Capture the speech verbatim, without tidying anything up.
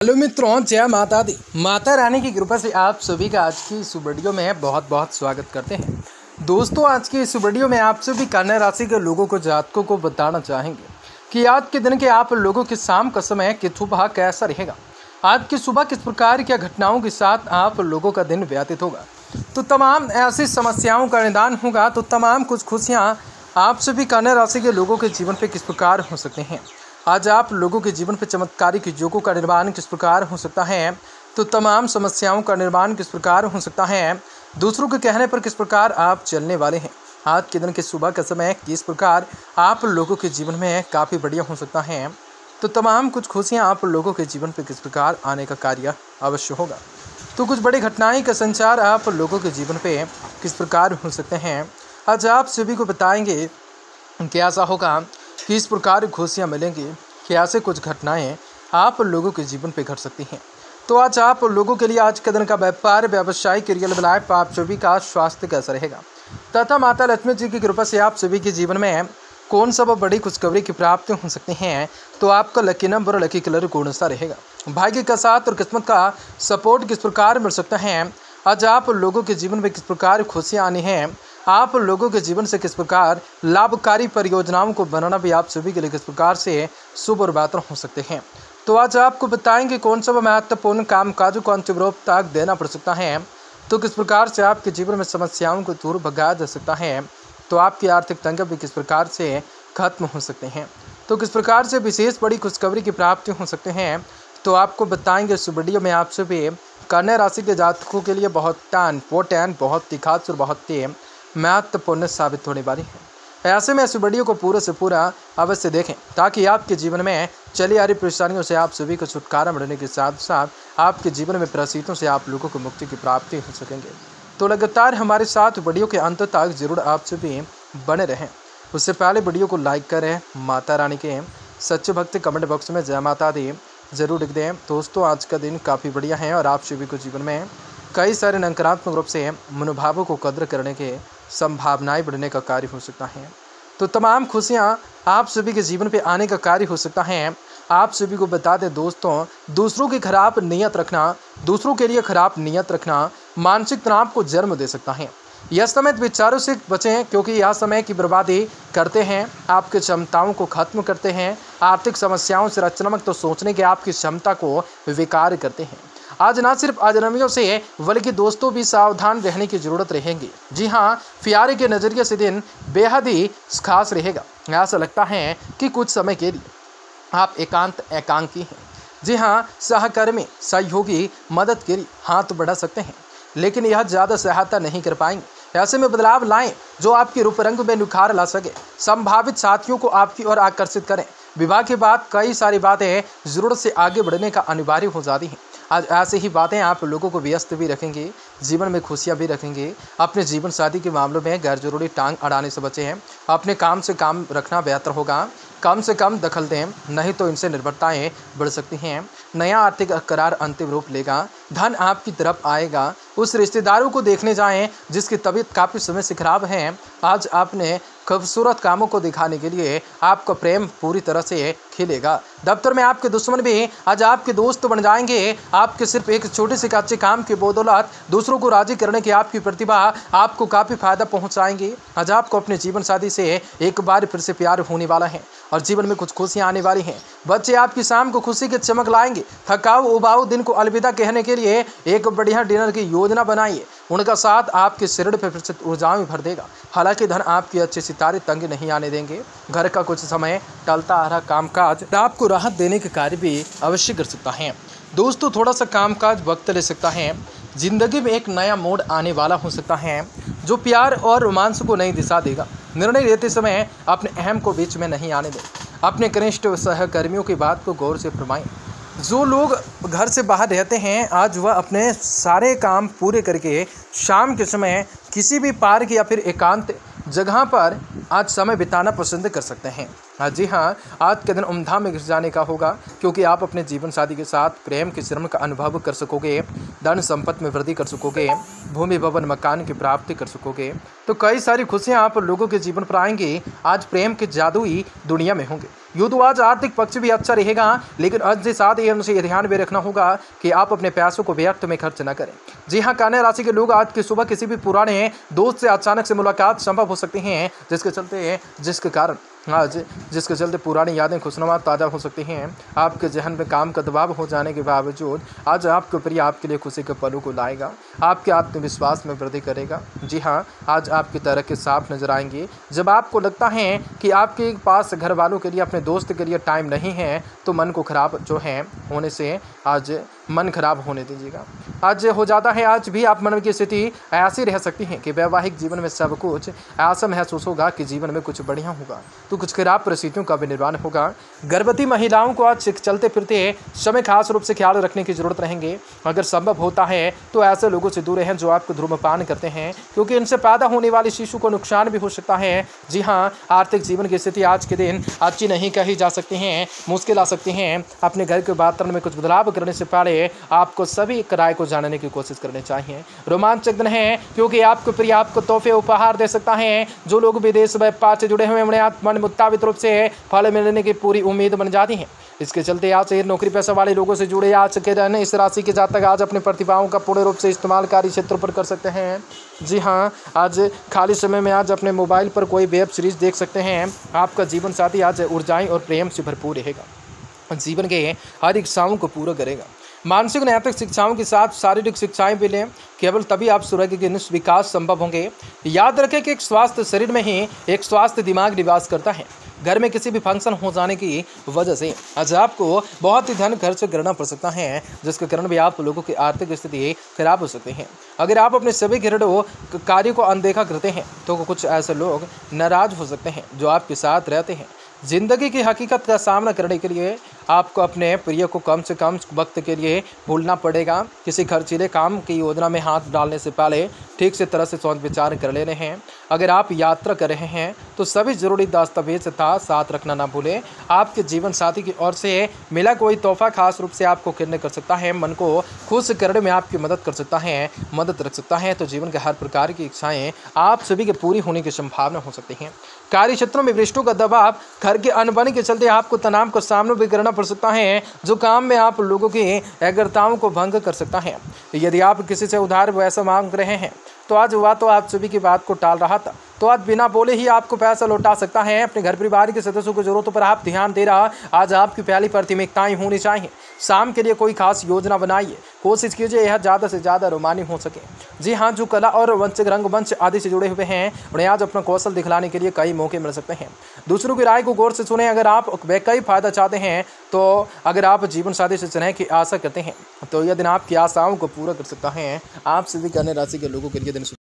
Hello मित्रों, जय माता दी। माता रानी की कृपा से आप सभी का आज की इस वीडियो में बहुत बहुत स्वागत करते हैं। दोस्तों, आज की इस वीडियो में आप सभी कन्या राशि के लोगों को जातकों को बताना चाहेंगे कि आज के दिन के आप लोगों के शाम का समय कि सुबह कैसा रहेगा। आज की सुबह किस प्रकार की घटनाओं के साथ आप लोगों का दिन व्यतीत होगा, तो तमाम ऐसी समस्याओं का निदान होगा। तो तमाम कुछ खुशियाँ आप सभी कन्या राशि के लोगों के जीवन पर किस प्रकार हो सकते हैं। आज आप लोगों के जीवन पर चमत्कारिक योगों का निर्माण किस प्रकार हो सकता है, तो तमाम समस्याओं का निर्माण किस प्रकार हो सकता है, दूसरों के कहने पर किस प्रकार आप चलने वाले हैं। आज के दिन के सुबह का समय किस प्रकार आप लोगों के जीवन में काफ़ी बढ़िया हो सकता है, तो तमाम कुछ खुशियां आप लोगों के जीवन पर किस प्रकार आने का कार्य अवश्य होगा। तो कुछ बड़ी घटनाएं का संचार आप लोगों के जीवन पे किस प्रकार हो सकते हैं, आज आप सभी को बताएंगे कि ऐसा होगा कि इस प्रकार खुशियाँ मिलेंगी कि ऐसे कुछ घटनाएं आप लोगों के जीवन पे घट सकती हैं। तो आज आप लोगों के लिए आज के दिन का व्यापार, व्यवसाय, करियर लाइफ, आप सभी का स्वास्थ्य कैसा रहेगा तथा माता लक्ष्मी जी की कृपा से आप सभी के जीवन में कौन सा बड़ी खुशखबरी की प्राप्ति हो सकती हैं। तो आपका लकी नंबर, लकी कलर कौन सा रहेगा, भाग्य का साथ और किस्मत का सपोर्ट किस प्रकार मिल सकता है, आज आप लोगों के जीवन में किस प्रकार खुशियाँ आनी हैं, आप लोगों के जीवन से किस प्रकार लाभकारी परियोजनाओं को बनाना भी आप सभी के लिए किस प्रकार से शुभ और बेहतर हो सकते हैं। तो आज आपको बताएंगे कौन सा महत्वपूर्ण काम काजों को अंतिम रूप तक देना पड़ सकता है, तो किस प्रकार से आपके जीवन में समस्याओं को दूर भगाया जा सकता है, तो आपकी आर्थिक तंग भी किस प्रकार से खत्म हो सकते हैं, तो किस प्रकार से विशेष बड़ी खुशखबरी की प्राप्ति हो सकते हैं। तो आपको बताएंगे इस वीडियो में आप सभी कन्या राशि के जातकों के लिए बहुत इम्पोर्टेंट, बहुत ही खास और बहुत ही महत्वपूर्ण साबित होने वाली है। ऐसे में इस वीडियो को पूरा से पूरा अवश्य देखें ताकि आपके जीवन में चली आ रही परेशानियों से आप सभी को छुटकारा मिलने के साथ साथ आपके जीवन में परिस्थितियों से आप लोगों को मुक्ति की प्राप्ति हो सकेंगे। तो लगातार हमारे साथ वीडियो के अंत तक जरूर आप सभी बने रहें। उससे पहले वीडियो को लाइक करें, माता रानी के सच्चे भक्त कमेंट बॉक्स में जय माता दी जरूर लिख दें। दोस्तों, आज का दिन काफ़ी बढ़िया है और आप सभी को जीवन में कई सारे नकारात्मक रूप से मनोभावों को कदर करने के संभावनाएं बढ़ने का कार्य हो सकता है। तो तमाम खुशियां आप सभी के जीवन पे आने का कार्य हो सकता है। आप सभी को बता दें दोस्तों, दूसरों की खराब नीयत रखना, दूसरों के लिए खराब नीयत रखना मानसिक तनाव को जन्म दे सकता है। यह समय विचारों से बचें क्योंकि यह समय की बर्बादी करते हैं, आपकी क्षमताओं को खत्म करते हैं, आर्थिक समस्याओं से रचनात्मक तो सोचने की आपकी क्षमता को विकार करते हैं। आज ना सिर्फ अजनबियों से बल्कि दोस्तों भी सावधान रहने की जरूरत रहेगी। जी हाँ, प्यारे के नज़रिए से दिन बेहद ही खास रहेगा। ऐसा लगता है कि कुछ समय के लिए आप एकांत एकांकी हैं। जी हाँ, सहकर्मी, सहयोगी मदद के लिए हाथ बढ़ा सकते हैं, लेकिन यह ज़्यादा सहायता नहीं कर पाएंगे। ऐसे में बदलाव लाएं जो आपके रूप रंग में निखार ला सके। संभावित साथियों को आपकी ओर आकर्षित करें। विवाह के बाद कई सारी बातें जरूरत से आगे बढ़ने का अनिवार्य हो जाती हैं। आज ऐसे ही बातें आप लोगों को व्यस्त भी रखेंगे, जीवन में खुशियां भी रखेंगे। अपने जीवन साथी के मामलों में गैर जरूरी टांग अड़ाने से बचें। अपने काम से काम रखना बेहतर होगा। कम से कम दखल दें, नहीं तो इनसे निर्भरताएं बढ़ सकती हैं। नया आर्थिक करार अंतिम रूप लेगा। धन आपकी तरफ आएगा। उस रिश्तेदारों को देखने जाएं जिसकी तबीयत काफ़ी समय से खराब है। आज आपने खूबसूरत कामों को दिखाने के लिए आपका प्रेम पूरी तरह से खिलेगा। दफ्तर में आपके दुश्मन भी आज आपके दोस्त बन जाएंगे। आपके सिर्फ एक छोटे से अच्छे काम की बदौलत दूसरों को राजी करने की आपकी प्रतिभा आपको काफ़ी फायदा पहुंचाएंगी। आज आपको अपने जीवन साथी से एक बार फिर से प्यार होने वाला है और जीवन में कुछ खुशियां आने वाली हैं। बच्चे आपकी शाम को खुशी की चमक लाएंगे। थकाऊ उबाऊ दिन को अलविदा कहने के लिए एक बढ़िया डिनर की योजना बनाइए। उनका साथ आपके शरीर पर फिर ऊर्जाओं में भर देगा। हालांकि धन आपकी अच्छे सितारे तंग नहीं आने देंगे। घर का कुछ समय टलता आ रहा कामकाज आपको राहत देने के कार्य भी अवश्य कर सकता है। दोस्तों, थोड़ा सा कामकाज वक्त ले सकता है। जिंदगी में एक नया मोड़ आने वाला हो सकता है जो प्यार और रोमांस को नई दिशा देगा। निर्णय लेते समय अपने अहम को बीच में नहीं आने दें। अपने कनिष्ठ सहकर्मियों की बात को गौर से फरमाएं। जो लोग घर से बाहर रहते हैं आज वह अपने सारे काम पूरे करके शाम के समय किसी भी पार्क या फिर एकांत जगह पर आज समय बिताना पसंद कर सकते हैं। हाँ जी हाँ, आज के दिन उम्दा में घिस जाने का होगा, क्योंकि आप अपने जीवन साथी के साथ प्रेम के श्रम का अनुभव कर सकोगे, धन संपत्ति में वृद्धि कर सकोगे, भूमि भवन मकान की प्राप्ति कर सकोगे। तो कई सारी खुशियाँ आप लोगों के जीवन पर आएंगी। आज प्रेम के जादुई दुनिया में होंगे। यूँ तो आज आर्थिक पक्ष भी अच्छा रहेगा, लेकिन आज के साथ ही उनसे ये ध्यान में रखना होगा कि आप अपने पैसों को व्यर्थ में खर्च न करें। जी हाँ, कन्या राशि के लोग आज की सुबह किसी भी पुराने दोस्त से अचानक से मुलाकात संभव हो सकती हैं, जिसके चलते जिसके कारण आज जिसके चलते पुरानी यादें खुशनुमा ताज़ा हो सकती हैं। आपके जहन में काम का दबाव हो जाने के बावजूद आज आपके प्रिय आपके लिए खुशी के पलों को लाएगा, आपके आत्मविश्वास में वृद्धि करेगा। जी हाँ, आज आपकी तरक्की साफ नजर आएंगी। जब आपको लगता है कि आपके पास घर वालों के लिए, अपने दोस्त के लिए टाइम नहीं है, तो मन को खराब जो है होने से आज मन खराब होने दीजिएगा। आज हो जाता है, आज भी आप मन की स्थिति ऐसी रह सकती है कि वैवाहिक जीवन में सब कुछ ऐसा महसूस होगा कि जीवन में कुछ बढ़िया होगा तो कुछ खराब परिस्थितियों का भी निर्माण होगा। गर्भवती महिलाओं को आज चलते फिरते समय खास रूप से ख्याल रखने की जरूरत रहेंगे। अगर संभव होता है तो ऐसे लोगों से दूर रहें जो आपको धूम्रपान करते हैं, क्योंकि इनसे पैदा होने वाले शिशु को नुकसान भी हो सकता है। जी हाँ, आर्थिक जीवन की स्थिति आज के दिन अच्छी नहीं कही जा सकती हैं, मुश्किल आ सकती हैं। अपने घर के वातावरण में कुछ बदलाव करने से पहले आपको सभी राय को जानने की कोशिश करनी चाहिए। रोमांचक दिन है, क्योंकि आपको प्रिय आपको तोहफे उपहार दे सकता है। जो लोग विदेश व्यापार से जुड़े हुए हैं, उन्हें मन मुताबिक रूप से फल मिलने की पूरी उम्मीद बन जाती है। इसके चलते आज से नौकरी पेशा वाले लोगों से जुड़े आज के दिन इस राशि के जातक आज अपनी प्रतिभाओं का पूर्ण रूप से इस्तेमाल कार्य क्षेत्रों पर कर सकते हैं। जी हाँ, आज खाली समय में आज अपने मोबाइल पर कोई वेब सीरीज देख सकते हैं। आपका जीवन साथी आज ऊर्जाएं और प्रेम से भरपूर रहेगा, जीवन के हर इच्छाओं को पूरा करेगा। मानसिक नैतिक शिक्षाओं के साथ शारीरिक शिक्षाएं भी लें, केवल तभी आप सुरग के विकास संभव होंगे। याद रखें कि एक स्वास्थ्य शरीर में ही एक स्वास्थ्य दिमाग निवास करता है। घर में किसी भी फंक्शन हो जाने की वजह से आज आपको बहुत ही धन खर्च करना पड़ सकता है, जिसके कारण भी आप लोगों की आर्थिक स्थिति खराब हो सकती है। अगर आप अपने सभी घरेलू कार्यों को अनदेखा करते हैं तो कुछ ऐसे लोग नाराज हो सकते हैं जो आपके साथ रहते हैं। जिंदगी की हकीकत का सामना करने के लिए आपको अपने प्रिय को कम से कम वक्त के लिए भूलना पड़ेगा। किसी खर्चीले काम की योजना में हाथ डालने से पहले ठीक से तरह से सोच विचार कर लेने हैं। अगर आप यात्रा कर रहे हैं तो सभी जरूरी दस्तावेज था साथ रखना ना भूलें। आपके जीवन साथी की ओर से मिला कोई तोहफा खास रूप से आपको किरने कर सकता है, मन को खुश करने में आपकी मदद कर सकता है, मदद रख सकता है। तो जीवन के हर प्रकार की इच्छाएं आप सभी के पूरी होने की संभावना हो सकती है। कार्य क्षेत्रों में वरिष्ठों का दबाव, घर के अनबन के चलते आपको तनाव का सामना भी करना पड़ सकता है, जो काम में आप लोगों की एकाग्रताओं को भंग कर सकता है। यदि आप किसी से उधार पैसा मांग रहे हैं तो आज हुआ तो आप सभी की बात को टाल रहा था, तो आज बिना बोले ही आपको पैसा लौटा सकता है। अपने घर परिवार के सदस्यों की जरूरतों पर आप ध्यान दे रहा, आज आपकी पहली प्राथमिकताएं होनी चाहिए। शाम के लिए कोई खास योजना बनाइए, कोशिश कीजिए यह ज़्यादा से ज़्यादा रोमांचक हो सके। जी हाँ, जो कला और मंच रंगमंच आदि से जुड़े हुए हैं उन्हें आज अपना कौशल दिखलाने के लिए कई मौके मिल सकते हैं। दूसरों की राय को गौर से सुने। अगर आप कई फायदा चाहते हैं तो अगर आप जीवन साथी से स्नेह की आशा करते हैं तो यह दिन आपकी आशाओं को पूरा कर सकता है। आप सभी कन्या राशि के लोगों के लिए दिन